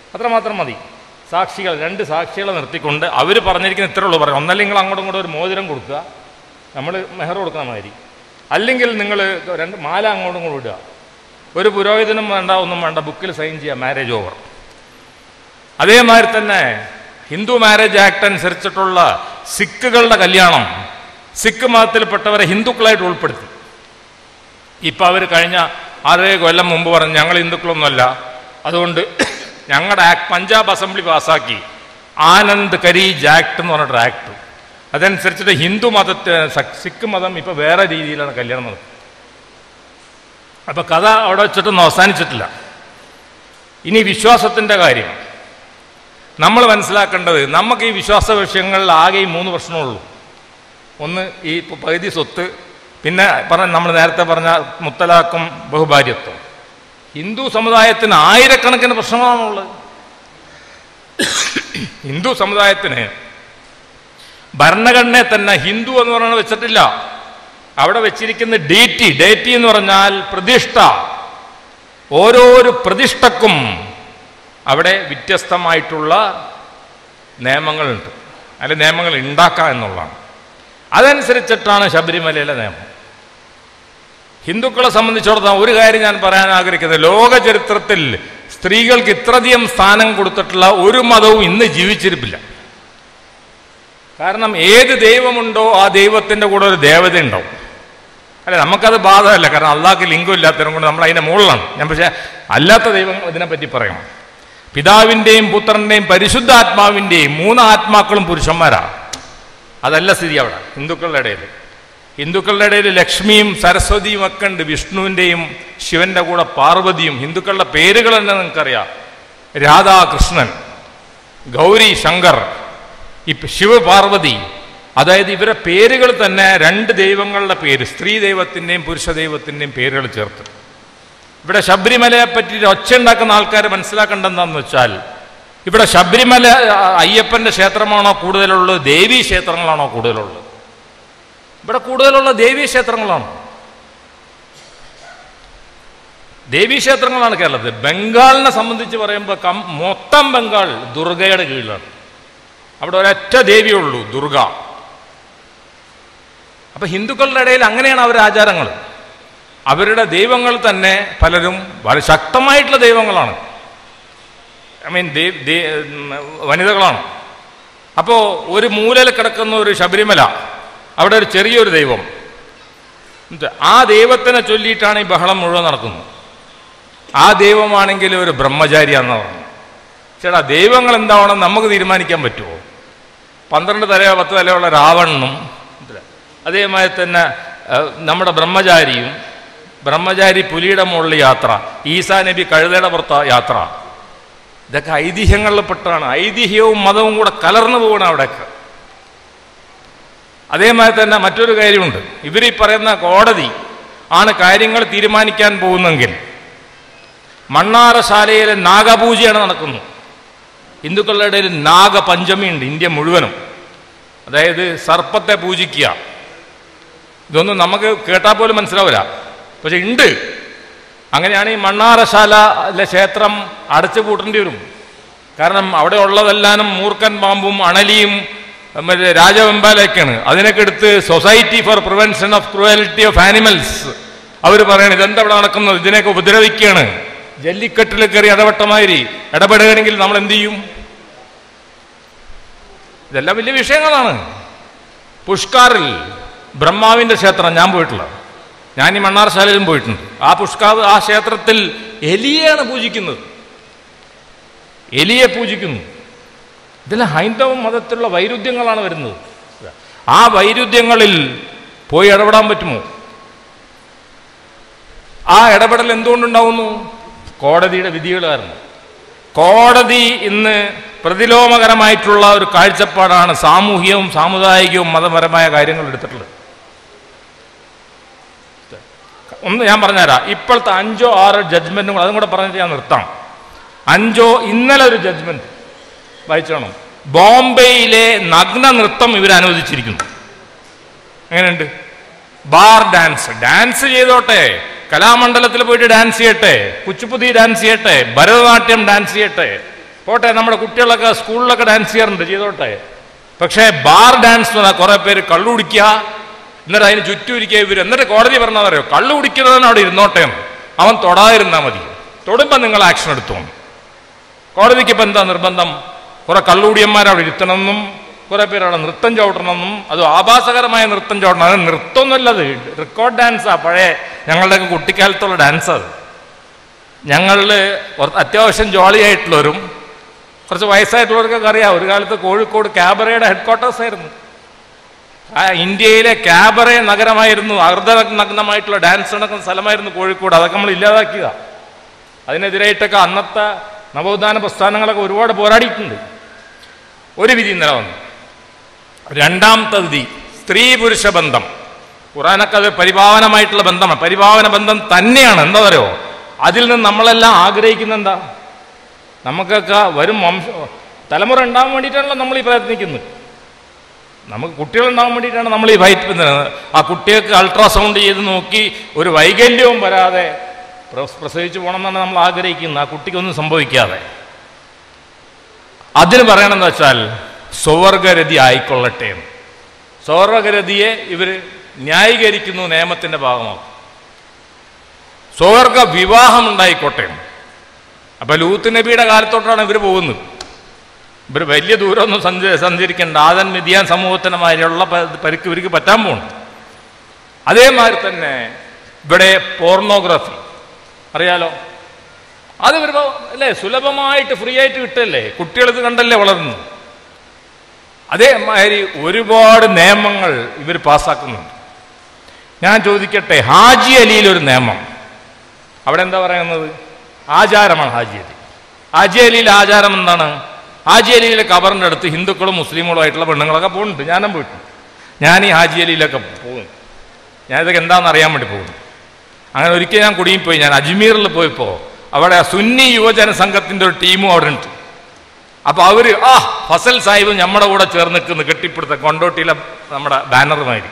അത്രമാത്രം മതി. സാക്ഷികൾ, രണ്ട് സാക്ഷികളെ നിർത്തിക്കൊണ്ട് അവർ പറഞ്ഞിരിക്കുന്ന ഇത്രേ ഉള്ളൂ പറയാം. ഒന്നല്ലെങ്കിൽ നിങ്ങൾ അങ്ങോട്ടും ഇങ്ങോട്ടും ഒരു മോതിരം കൊടുക്കുക, നമ്മൾ മെഹർ കൊടുക്കുന്ന മാതിരി, അല്ലെങ്കിൽ നിങ്ങൾ രണ്ട് മാല അങ്ങോട്ടും ഇങ്ങോട്ടും ഇടുക. ഒരു പുരോഹിതനും വേണ്ട, ഒന്നും വേണ്ട, ബുക്കിൽ സൈൻ ചെയ്യുക, മാരേജ് ഓവർ. അതേമാതിരി തന്നെ ഹിന്ദു മാരേജ് ആക്ട് അനുസരിച്ചിട്ടുള്ള സിഖുകളുടെ കല്യാണം സിഖ് മതത്തിൽപ്പെട്ടവരെ ഹിന്ദുക്കളായിട്ട് ഉൾപ്പെടുത്തി. ഇപ്പം അവർ കഴിഞ്ഞ ആറേ കൊല്ലം മുമ്പ് പറഞ്ഞു ഞങ്ങൾ ഹിന്ദുക്കളൊന്നുമല്ല, അതുകൊണ്ട് ഞങ്ങളുടെ ആക്ട് പഞ്ചാബ് അസംബ്ലി പാസ്സാക്കി ആനന്ദ് കരീജ് ആക്ട് എന്ന് പറഞ്ഞിട്ടൊരു ആക്ട്. അതനുസരിച്ചിട്ട് ഹിന്ദു മതത്തെ സിഖ് മതം ഇപ്പം വേറെ രീതിയിലാണ് കല്യാണം നടത്തുന്നത്. അപ്പം കഥ അവിടെ വെച്ചിട്ടൊന്നും അവസാനിച്ചിട്ടില്ല. ഇനി വിശ്വാസത്തിൻ്റെ കാര്യം നമ്മൾ മനസ്സിലാക്കേണ്ടത്, നമുക്ക് ഈ വിശ്വാസ വിഷയങ്ങളിൽ ആകെ ഈ മൂന്ന് പ്രശ്നമുള്ളൂ. ഒന്ന് ഈ പകുതി സ്വത്ത്, പിന്നെ പറഞ്ഞ നമ്മൾ നേരത്തെ പറഞ്ഞ മുത്തലാഖും ബഹുഭാര്യത്വം. ഹിന്ദു സമുദായത്തിന് ആയിരക്കണക്കിന് പ്രശ്നങ്ങളാണുള്ളത്. ഹിന്ദു സമുദായത്തിന് ഭരണഘടനയെ തന്നെ ഹിന്ദു എന്ന് പറയുന്നത് വെച്ചിട്ടില്ല. അവിടെ വെച്ചിരിക്കുന്ന ഡേറ്റി ഡേറ്റി എന്ന് പറഞ്ഞാൽ പ്രതിഷ്ഠ. ഓരോരു പ്രതിഷ്ഠക്കും അവിടെ വ്യത്യസ്തമായിട്ടുള്ള നിയമങ്ങളുണ്ട്, അല്ലെ നിയമങ്ങൾ ഉണ്ടാക്കുക എന്നുള്ളതാണ്. അതനുസരിച്ചിട്ടാണ് ശബരിമലയിലെ നിയമം. ഹിന്ദുക്കളെ സംബന്ധിച്ചിടത്തോളം ഒരു കാര്യം ഞാൻ പറയാൻ ആഗ്രഹിക്കുന്നത്, ലോക ചരിത്രത്തിൽ സ്ത്രീകൾക്ക് ഇത്രയധികം സ്ഥാനം കൊടുത്തിട്ടുള്ള ഒരു മതവും ഇന്ന് ജീവിച്ചിരിപ്പില്ല. കാരണം ഏത് ദൈവമുണ്ടോ ആ ദൈവത്തിൻ്റെ കൂടെ ഒരു ദേവത ഉണ്ടാവും. അല്ലെ, നമുക്കത് ബാധകമല്ല, കാരണം അള്ളാഹ്ക്ക് ലിംഗം ഇല്ലാത്തതിനും കൊണ്ട് നമ്മൾ അതിൻ്റെ മുകളിലാണ്. ഞാൻ പക്ഷേ അല്ലാത്ത ദൈവങ്ങൾ ഇതിനെപ്പറ്റി പറയണം. പിതാവിൻ്റെയും പുത്രൻ്റെയും പരിശുദ്ധാത്മാവിൻ്റെയും മൂന്ന് ആത്മാക്കളും പുരുഷന്മാരാണ്. അതല്ല സ്ഥിതി അവിടെ ഹിന്ദുക്കളുടെ ഇടയിൽ. ഹിന്ദുക്കളുടെ ഇടയിൽ ലക്ഷ്മിയും സരസ്വതിയും ഒക്കെ ഉണ്ട്, വിഷ്ണുവിൻ്റെയും ശിവന്റെ കൂടെ പാർവതിയും. ഹിന്ദുക്കളുടെ പേരുകൾ തന്നെ നിങ്ങൾക്കറിയാം, രാധാകൃഷ്ണൻ, ഗൗരി ശങ്കർ, ശിവ പാർവതി. അതായത് ഇവരെ പേരുകൾ തന്നെ രണ്ട് ദൈവങ്ങളുടെ പേര്, സ്ത്രീ ദൈവത്തിൻ്റെയും പുരുഷ ദൈവത്തിൻ്റെയും പേരുകൾ ചേർത്ത്. ഇവിടെ ശബരിമലയെ പറ്റി ഒച്ച ഉണ്ടാക്കുന്ന ആൾക്കാർ മനസ്സിലാക്കേണ്ടതെന്താണെന്ന് വെച്ചാൽ, ഇവിടെ ശബരിമല അയ്യപ്പൻ്റെ ക്ഷേത്രമാണോ കൂടുതലുള്ളത്, ദേവീ ക്ഷേത്രങ്ങളാണോ കൂടുതലുള്ളത്? ഇവിടെ കൂടുതലുള്ള ദേവീ ക്ഷേത്രങ്ങളാണ്. ദേവീക്ഷേത്രങ്ങളാണ് കേരളത്തിൽ. ബംഗാളിനെ സംബന്ധിച്ച് പറയുമ്പോൾ കം മൊത്തം ബംഗാൾ ദുർഗയുടെ കീഴിലാണ്. അവിടെ ഒരൊറ്റ ദേവിയുള്ളൂ, ദുർഗ. അപ്പൊ ഹിന്ദുക്കളുടെ ഇടയിൽ അങ്ങനെയാണ് അവരുടെ ആചാരങ്ങൾ. അവരുടെ ദൈവങ്ങൾ തന്നെ പലരും വളരെ ശക്തമായിട്ടുള്ള ദൈവങ്ങളാണ്. I mean വനിതകളാണ്. അപ്പോൾ ഒരു മൂലയിൽ കിടക്കുന്ന ഒരു ശബരിമല, അവിടെ ഒരു ചെറിയൊരു ദൈവം, ആ ദൈവത്തിനെ ചൊല്ലിയിട്ടാണ് ഈ ബഹളം മുഴുവൻ നടക്കുന്നത്. ആ ദൈവമാണെങ്കിൽ ഒരു ബ്രഹ്മചാരിയാണെന്ന് പറഞ്ഞു. ചേട്ടാ, ദൈവങ്ങൾ എന്താവണം നമുക്ക് തീരുമാനിക്കാൻ പറ്റുമോ? പന്ത്രണ്ട് തലയോ പത്ത് തലയുള്ള രാവണനും അതേമാതിരി തന്നെ നമ്മുടെ ബ്രഹ്മചാരിയും, ബ്രഹ്മചാരി പുലിയുടെ മുകളിൽ യാത്ര, ഈസാ നബി കഴുതയുടെ പുറത്ത് യാത്ര, ഇതൊക്കെ ഐതിഹ്യങ്ങളിൽ പെട്ടാണ്. ഐതിഹ്യവും മതവും കൂടെ കലർന്നു പോകണം അവിടെയൊക്കെ. അതേമാതിരി തന്നെ മറ്റൊരു കാര്യമുണ്ട്, ഇവരീ പറയുന്ന കോടതി ആണ് കാര്യങ്ങൾ തീരുമാനിക്കാൻ പോകുന്നെങ്കിൽ മണ്ണാറശാലയിലെ നാഗപൂജയാണ് നടക്കുന്നത്. ഹിന്ദുക്കളുടെ ഇടയിൽ നാഗപഞ്ചമി ഉണ്ട് ഇന്ത്യ മുഴുവനും. അതായത് സർപ്പത്തെ പൂജിക്കുക. ഇതൊന്നും നമുക്ക് കേട്ടാൽ പോലും മനസ്സിലാവില്ല, പക്ഷെ ഉണ്ട്. അങ്ങനെയാണ് ഈ മണ്ണാറശാലയിലെ ക്ഷേത്രം അടച്ചു പൂട്ടേണ്ടി വരും. കാരണം അവിടെ ഉള്ളതെല്ലാനും മൂർഖൻ പാമ്പും അണലിയും മറ്റേ രാജവെമ്പാലൊക്കെയാണ്. അതിനൊക്കെ എടുത്ത് society for prevention of cruelty of animals അവർ പറയണം ഇതെന്താ ഇവിടെ നടക്കുന്നത്, ഇതിനെയൊക്കെ ഉപദ്രവിക്കുകയാണ്. ജല്ലിക്കെട്ടിൽ കയറി ഇടപെട്ടമാതിരി ഇടപെടുകയാണെങ്കിൽ നമ്മൾ എന്ത് ചെയ്യും? ഇതെല്ലാം വലിയ വിഷയങ്ങളാണ്. പുഷ്കാറിൽ ബ്രഹ്മാവിൻ്റെ ക്ഷേത്രം ഞാൻ പോയിട്ടുള്ള, ഞാൻ ഈ മണ്ണാർശാലയിലും പോയിട്ടുണ്ട്. ആ പുഷ്കാവ് ആ ക്ഷേത്രത്തിൽ എലിയെയാണ് പൂജിക്കുന്നത്, എലിയെ പൂജിക്കുന്നു. ഇതെല്ലാം ഹൈന്ദവ മതത്തിലുള്ള വൈരുദ്ധ്യങ്ങളാണ് വരുന്നത്. ആ വൈരുദ്ധ്യങ്ങളിൽ പോയി ഇടപെടാൻ പറ്റുമോ? ആ ഇടപെടൽ എന്തുകൊണ്ടുണ്ടാവുന്നു? കോടതിയുടെ വിധികൾ കാരണം. കോടതി ഇന്ന് പ്രതിലോമകരമായിട്ടുള്ള ഒരു കാഴ്ചപ്പാടാണ് സാമൂഹികവും സാമുദായികവും മതപരമായ കാര്യങ്ങൾ എടുത്തിട്ടുള്ളത്. ഒന്ന് ഞാൻ പറഞ്ഞുതരാം. ഇപ്പോഴത്തെ അഞ്ചോ ആറോ ജഡ്ജ്മെന്റുകൾ അതും കൂടെ പറഞ്ഞിട്ട് ഞാൻ നിർത്താം. അഞ്ചോ ഇന്നലെ ഒരു ജഡ്ജ്മെന്റ് വായിച്ചോണം. ബോംബെയിലെ നഗ്ന നൃത്തം ഇവർ അനുവദിച്ചിരിക്കുന്നു. എങ്ങനെയുണ്ട്? ബാർ ഡാൻസ് ഡാൻസ് ചെയ്തോട്ടെ, കലാമണ്ഡലത്തിൽ പോയിട്ട് ഡാൻസ് ചെയ്യട്ടെ, കുച്ചിപ്പുടി ഡാൻസ് ചെയ്യട്ടെ, ഭരതനാട്യം ഡാൻസ് ചെയ്യട്ടെ, പോട്ടെ, നമ്മുടെ കുട്ടികളൊക്കെ സ്കൂളിലൊക്കെ ഡാൻസ് ചെയ്യാറുണ്ട്, ചെയ്തോട്ടെ. പക്ഷേ ബാർ ഡാൻസ് എന്ന് പറഞ്ഞാൽ കുറേ പേര് കള്ളു കുടിക്കുക, എന്നിട്ട് അതിന് ചുറ്റും ഇരിക്കുക ഇവർ. എന്നിട്ട് കോടതി പറഞ്ഞതറിയോ, കള്ളു കുടിക്കുന്നതിന് അവിടെ ഇരുന്നോട്ടെ, അവൻ തൊടാതിരുന്നാൽ മതി, തൊടുമ്പോൾ നിങ്ങൾ ആക്ഷൻ എടുത്തു. കോടതിക്ക് ഇപ്പം എന്താ നിർബന്ധം? കുറെ കള്ളുകൂടിയന്മാരവിടെ ഇരുത്തണമെന്നും കുറെ പേര് അവിടെ നൃത്തം ചവിട്ടണമെന്നും, അത് ആഭാസകരമായ നൃത്തം ചവിട്ടണം. അത് നൃത്തമൊന്നുമല്ലത്, റെക്കോർഡ് ഡാൻസാ, പഴയ ഞങ്ങളുടെയൊക്കെ കുട്ടിക്കാലത്തുള്ള ഡാൻസ്. അത് ഞങ്ങളിൽ അത്യാവശ്യം ജോളിയായിട്ടുള്ളവരും കുറച്ച് വയസ്സായിട്ടുള്ളവർക്കൊക്കെ അറിയാം. ഒരു കാലത്ത് കോഴിക്കോട് ക്യാബറയുടെ ഹെഡ് ക്വാർട്ടേഴ്സ് ആയിരുന്നു. ആ ഇന്ത്യയിലെ ക്യാബറേ നഗരമായിരുന്നു, അർദ്ധനഗ്നമായിട്ടുള്ള ഡാൻസ് നടക്കുന്ന സ്ഥലമായിരുന്നു കോഴിക്കോട്. അതൊക്കെ നമ്മൾ ഇല്ലാതാക്കുക. അതിനെതിരായിട്ടൊക്കെ അന്നത്തെ നവോത്ഥാന പ്രസ്ഥാനങ്ങളൊക്കെ ഒരുപാട് പോരാടിയിട്ടുണ്ട്. ഒരു വിധി ഇന്നലെ വന്നു. രണ്ടാമത്തെ വിധി സ്ത്രീ പുരുഷ ബന്ധം. ഖുറാനൊക്കെ അത് പരിപാവനമായിട്ടുള്ള ബന്ധമാണ്, പരിപാവന ബന്ധം തന്നെയാണ്. എന്താ പറയുക, അതിൽ നിന്ന് നമ്മളെല്ലാം ആഗ്രഹിക്കുന്ന എന്താ, നമുക്കൊക്കെ വരും വംശ തലമുറ ഉണ്ടാകാൻ വേണ്ടിയിട്ടാണല്ലോ നമ്മൾ ഈ പ്രയത്നിക്കുന്നത്. നമുക്ക് കുട്ടികളുണ്ടാകാൻ വേണ്ടിയിട്ടാണ് നമ്മൾ ഈ പ്രയത്നിക്കുന്നത്. ആ കുട്ടികൾക്ക് അൾട്രാസൗണ്ട് ചെയ്ത് നോക്കി ഒരു വൈകല്യവും വരാതെ പ്രസവിച്ചു പോകണമെന്നാണ് നമ്മൾ ആഗ്രഹിക്കുന്നത്, ആ കുട്ടിക്കൊന്നും സംഭവിക്കാതെ. അതിന് പറയണമെന്ന് വെച്ചാൽ സ്വർഗരതി ആയിക്കൊള്ളട്ടെ. സ്വർഗരതിയെ ഇവർ ന്യായീകരിക്കുന്നു, നിയമത്തിൻ്റെ ഭാഗമാക്കും. സ്വർഗ വിവാഹം ഉണ്ടായിക്കോട്ടെ. അപ്പൊ ലൂത്ത് നബിയുടെ കാലത്തോട്ടാണ് ഇവർ പോകുന്നത്. ഇവർ വലിയ ദൂരമൊന്നും സഞ്ച സഞ്ചരിക്കേണ്ട ആദൻ മിദ്യാൻ സമൂഹത്തിന് മാതിരിയുള്ള പരിക്ക് ഇവർക്ക് പറ്റാൻ പോകണം. അതേമാതിരി തന്നെ ഇവിടെ പോർണോഗ്രാഫി അറിയാലോ, അത് വരുമ്പോൾ അല്ലേ സുലഭമായിട്ട് ഫ്രീ ആയിട്ട് കിട്ടല്ലേ, കുട്ടികളിത് കണ്ടല്ലേ വളർന്നു. അതേമാതിരി ഒരുപാട് നിയമങ്ങൾ ഇവർ പാസ്സാക്കുന്നുണ്ട്. ഞാൻ ചോദിക്കട്ടെ, ഹാജി അലിയിലൊരു നിയമം, അവിടെ എന്താ പറയുന്നത്, ആചാരമാണ് ഹാജി അലി. ഹാജി അലിയിലെ ആചാരം എന്താണ്? ഹാജി അലിയിലെ കബറിൻ്റെ അടുത്ത് ഹിന്ദുക്കളും മുസ്ലിമുകളും ആയിട്ടുള്ള പെണ്ണുങ്ങളൊക്കെ പോകുന്നുണ്ട്. ഞാനും പോയിട്ടുണ്ട്. ഞാൻ ഈ ഹാജി അലിയിലൊക്കെ പോകുന്നു. ഞാനിതൊക്കെ എന്താണെന്ന് അറിയാൻ വേണ്ടി പോകുന്നു. അങ്ങനെ ഒരിക്കൽ ഞാൻ കുടുങ്ങി പോയി. ഞാൻ അജ്മീറിൽ പോയപ്പോൾ അവിടെ സുന്നി യുവജന സംഘത്തിൻ്റെ ഒരു ടീമും അവിടെ ഉണ്ട്. അപ്പോൾ അവർ ആ ഫസൽ സാഹിബ് നമ്മുടെ കൂടെ ചേർന്ന് നിൽക്കുന്നു, കെട്ടിപ്പിടുത്ത കൊണ്ടോട്ടിയിലെ നമ്മുടെ ബാനറുമായിരിക്കും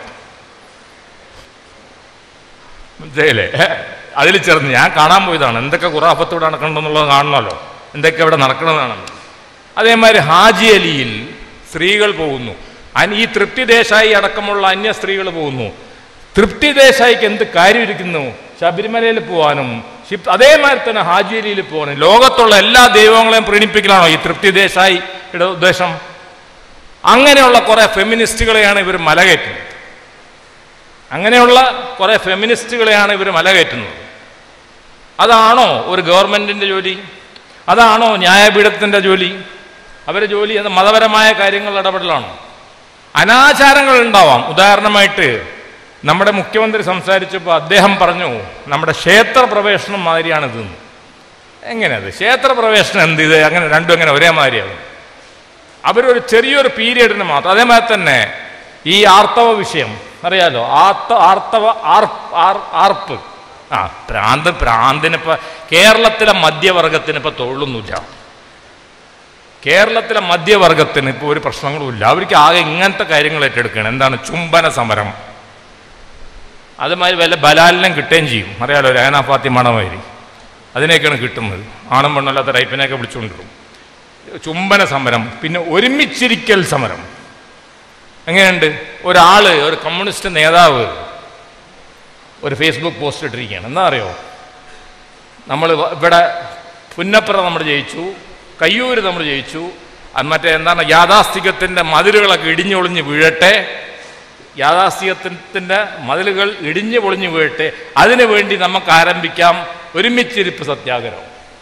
ജയിലേ അതിൽ ചേർന്ന് ഞാൻ കാണാൻ പോയതാണ്. എന്തൊക്കെ ഖുറാഫത്തോടെ നടക്കണമെന്നുള്ളത് കാണണമല്ലോ, എന്തൊക്കെ ഇവിടെ നടക്കണമെന്നാണ്. അതേമാതിരി ഹാജി അലിയിൽ സ്ത്രീകൾ പോകുന്നു, ഈ തൃപ്തി ദേശായി അടക്കമുള്ള അന്യ സ്ത്രീകൾ പോകുന്നു. തൃപ്തി ദേശായിക്ക് എന്ത് കാര്യം ഇരിക്കുന്നു ശബരിമലയിൽ പോകാനും, അതേമാതിരി തന്നെ ഹാജി അലിയിൽ പോകാനും. ലോകത്തുള്ള എല്ലാ ദൈവങ്ങളെയും പ്രീണിപ്പിക്കലാണോ ഈ തൃപ്തി ദേശായിയുടെ ഉദ്ദേശം? അങ്ങനെയുള്ള കുറെ ഫെമിനിസ്റ്റുകളെയാണ് ഇവർ മലകയറ്റുന്നത്. അങ്ങനെയുള്ള കുറെ ഫെമിനിസ്റ്റുകളെയാണ് ഇവർ മലകയറ്റുന്നത്. അതാണോ ഒരു ഗവൺമെന്റിന്റെ ജോലി? അതാണോ ന്യായപീഠത്തിന്റെ ജോലി? അവരുടെ ജോലി അത് മതപരമായ കാര്യങ്ങൾ ഇടപെടലാണോ? അനാചാരങ്ങൾ ഉണ്ടാവാം. ഉദാഹരണമായിട്ട് നമ്മുടെ മുഖ്യമന്ത്രി സംസാരിച്ചപ്പോൾ അദ്ദേഹം പറഞ്ഞു നമ്മുടെ ക്ഷേത്ര പ്രവേശനം മാതിരിയാണിത്. എങ്ങനെയത് ക്ഷേത്ര പ്രവേശനം എന്ത് ഇത് അങ്ങനെ രണ്ടും എങ്ങനെ ഒരേ മാതിരിയാകും? അവരൊരു ചെറിയൊരു പീരീഡിന് മാത്രം. അതേമാതിരി തന്നെ ഈ ആർത്തവ വിഷയം അറിയാലോ, ആർത്ത ആർത്തവ ആർപ്പ് ആ പ്രാന്ത് പ്രാന്തിനിപ്പോ കേരളത്തിലെ മധ്യവർഗത്തിന് ഇപ്പൊ തൊഴിലൊന്നുമില്ല. കേരളത്തിലെ മധ്യവർഗത്തിന് ഇപ്പോൾ ഒരു പ്രശ്നങ്ങളും ഇല്ല. അവർക്ക് ആകെ ഇങ്ങനത്തെ കാര്യങ്ങൾ ഏറ്റെടുക്കുകയാണ്. എന്താണ്? ചുംബന സമരം. അതുമാതിരി വല്ല ബലാലിനും കിട്ടുകയും ചെയ്യും. അറിയാലോ, രഹന ഫാത്തിമാണമാതിരി അതിനെയൊക്കെയാണ് കിട്ടുന്നത്. ആണും പെണ്ണല്ലാത്ത ടൈപ്പിനെയൊക്കെ വിളിച്ചുകൊണ്ടിരും. ചുംബന സമരം, പിന്നെ ഒരുമിച്ചിരിക്കൽ സമരം. എങ്ങനെയുണ്ട്? ഒരാള് ഒരു കമ്മ്യൂണിസ്റ്റ് നേതാവ് ഒരു ഫേസ്ബുക്ക് പോസ്റ്റ് ഇട്ടിരിക്കുകയാണ്. എന്താ അറിയോ, നമ്മൾ ഇവിടെ പുന്നപ്പുറ നമ്മൾ ജയിച്ചു, കയ്യൂര് നമ്മൾ ജയിച്ചു, മറ്റേ എന്താണ് യാഥാസ്ഥികത്തിൻ്റെ മതിലുകളൊക്കെ ഇടിഞ്ഞൊളിഞ്ഞ് വീഴട്ടെ, യാഥാസ്ഥികത്തിൻ്റെ മതിലുകൾ ഇടിഞ്ഞു പൊളിഞ്ഞു വീഴട്ടെ, അതിനു വേണ്ടി നമുക്ക് ആരംഭിക്കാം ഒരുമിച്ചിരിപ്പ് സത്യാഗ്രഹം.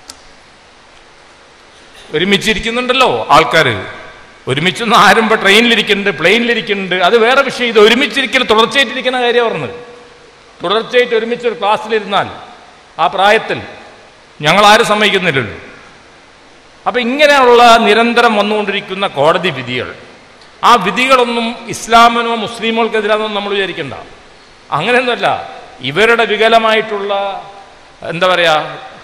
ഒരുമിച്ചിരിക്കുന്നുണ്ടല്ലോ ആൾക്കാർ. ഒരുമിച്ചൊന്നും ആരും ഇപ്പോൾ ട്രെയിനിലിരിക്കുന്നുണ്ട്, പ്ലെയിനിലിരിക്കുന്നുണ്ട്, അത് വേറെ വിഷയം. ഇത് ഒരുമിച്ചിരിക്കൽ തുടർച്ചയായിട്ടിരിക്കുന്ന കാര്യം പറഞ്ഞത്. തുടർച്ചയായിട്ട് ഒരുമിച്ചൊരു ക്ലാസ്സിലിരുന്നാൽ ആ പ്രായത്തിൽ ഞങ്ങൾ ആരും സമ്മതിക്കുന്നില്ലല്ലോ. അപ്പം ഇങ്ങനെയുള്ള നിരന്തരം വന്നുകൊണ്ടിരിക്കുന്ന കോടതി വിധികൾ, ആ വിധികളൊന്നും ഇസ്ലാമിനോ മുസ്ലിമുകൾക്കെതിരാണെന്നും നമ്മൾ വിചാരിക്കണ്ട. അങ്ങനെയൊന്നുമല്ല. ഇവരുടെ വികലമായിട്ടുള്ള എന്താ പറയുക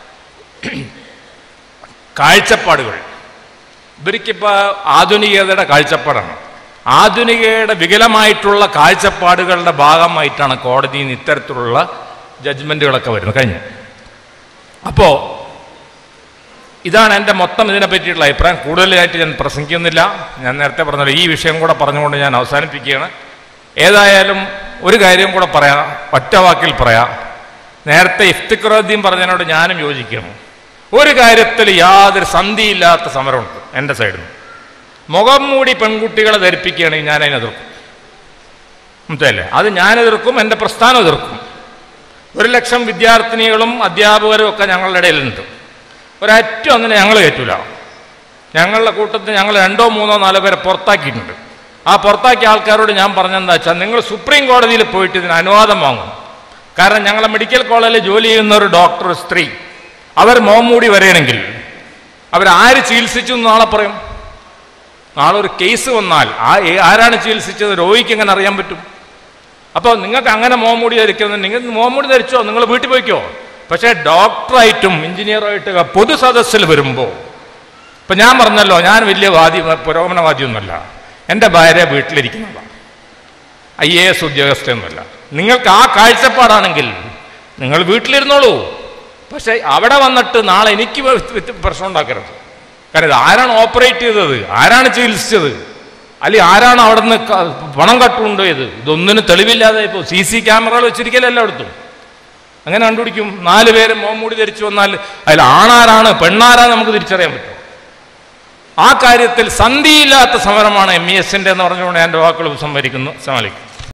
കാഴ്ചപ്പാടുകൾ, ഇവർക്കിപ്പോൾ ആധുനികതയുടെ കാഴ്ചപ്പാടാണ്. ആധുനികതയുടെ വികലമായിട്ടുള്ള കാഴ്ചപ്പാടുകളുടെ ഭാഗമായിട്ടാണ് കോടതിയിൽ നിന്ന് ഇത്തരത്തിലുള്ള ജഡ്ജ്മെൻറ്റുകളൊക്കെ വരുന്നത്. കഴിഞ്ഞ് അപ്പോൾ ഇതാണ് എൻ്റെ മൊത്തം ഇതിനെ പറ്റിയിട്ടുള്ള അഭിപ്രായം. കൂടുതലായിട്ട് ഞാൻ പ്രസംഗിക്കുന്നില്ല. ഞാൻ നേരത്തെ പറഞ്ഞല്ലോ, ഈ വിഷയം കൂടെ പറഞ്ഞുകൊണ്ട് ഞാൻ അവസാനിപ്പിക്കുകയാണ്. ഏതായാലും ഒരു കാര്യം കൂടെ പറയാം, ഒറ്റ വാക്കിൽ പറയാം. നേരത്തെ ഇഫ്തിഖറുദ്ദീൻ പറഞ്ഞതിനോട് ഞാനും യോജിക്കണം. ഒരു കാര്യത്തിൽ യാതൊരു സന്ധിയില്ലാത്ത സമരമുണ്ട് എൻ്റെ സൈഡിൽ നിന്ന്. മുഖം മൂടി പെൺകുട്ടികളെ ധരിപ്പിക്കുകയാണെങ്കിൽ ഞാൻ അതിനെ എതിർക്കും. മനസ്സിലല്ലേ? അത് ഞാൻ എതിർക്കും, എൻ്റെ പ്രസ്ഥാനം എതിർക്കും. ഒരു ലക്ഷം വിദ്യാർത്ഥിനികളും അധ്യാപകരും ഒക്കെ ഞങ്ങളുടെ ഇടയിലുണ്ട്. ഒരറ്റും അങ്ങനെ ഞങ്ങൾ കയറ്റൂല. ഞങ്ങളുടെ കൂട്ടത്തിൽ ഞങ്ങൾ രണ്ടോ മൂന്നോ നാലോ പേരെ പുറത്താക്കിയിട്ടുണ്ട്. ആ പുറത്താക്കിയ ആൾക്കാരോട് ഞാൻ പറഞ്ഞെന്താ വെച്ചാൽ, നിങ്ങൾ സുപ്രീം കോടതിയിൽ പോയിട്ട് ഇതിന് അനുവാദം വാങ്ങും. കാരണം ഞങ്ങളെ മെഡിക്കൽ കോളേജിൽ ജോലി ചെയ്യുന്ന ഒരു ഡോക്ടർ സ്ത്രീ, അവർ മോമൂടി വരെയാണെങ്കിൽ അവരാര് ചികിത്സിച്ചു എന്ന് നാളെ പറയും. നാളെ ഒരു കേസ് വന്നാൽ ആ ആരാണ് ചികിത്സിച്ചത് രോഗിക്ക് എങ്ങനെ അറിയാൻ പറ്റും? അപ്പോൾ നിങ്ങൾക്ക് അങ്ങനെ മോമൂടി ധരിക്കുന്നത്, നിങ്ങൾ മോമൂടി ധരിച്ചോ, നിങ്ങൾ വീട്ടിൽ പോയിക്കോ. പക്ഷേ ഡോക്ടറായിട്ടും എഞ്ചിനീയറായിട്ട് പൊതു സദസ്സിൽ വരുമ്പോൾ, ഇപ്പം ഞാൻ പറഞ്ഞല്ലോ, ഞാൻ വലിയ വാദി പുരോഗമനവാദിയൊന്നുമല്ല. എൻ്റെ ഭാര്യ വീട്ടിലിരിക്കുന്നതാണ്, ഐ എ എസ് ഉദ്യോഗസ്ഥയൊന്നുമല്ല. നിങ്ങൾക്ക് ആ കാഴ്ചപ്പാടാണെങ്കിൽ നിങ്ങൾ വീട്ടിലിരുന്നോളൂ. പക്ഷെ അവിടെ വന്നിട്ട് നാളെ എനിക്ക് പ്രശ്നം ഉണ്ടാക്കരുത്. കാരണം ഇത് ആരാണ് ഓപ്പറേറ്റ് ചെയ്തത്, ആരാണ് ചികിത്സിച്ചത്, അല്ലെങ്കിൽ ആരാണ് അവിടെ നിന്ന് പണം കട്ടുകൊണ്ടുപോയത്, ഇതൊന്നിനും തെളിവില്ലാതെ ഇപ്പോൾ സി സി ക്യാമറകൾ വെച്ചിരിക്കലല്ല എല്ലായിടത്തും. അങ്ങനെ കണ്ടുപിടിക്കും. നാല് പേര് മോമൂടി ധരിച്ചു വന്നാൽ അതിൽ ആണാരാണ് പെണ്ണാരാണ് നമുക്ക് തിരിച്ചറിയാൻ പറ്റും. ആ കാര്യത്തിൽ സന്ധിയില്ലാത്ത സമരമാണ് എം ഇ എസിൻ്റെ എന്ന് പറഞ്ഞുകൊണ്ട് ഞാൻ എൻ്റെ വാക്കുകൾ സംഭരിക്കുന്നു. അസ്സലാമു അലൈക്കും.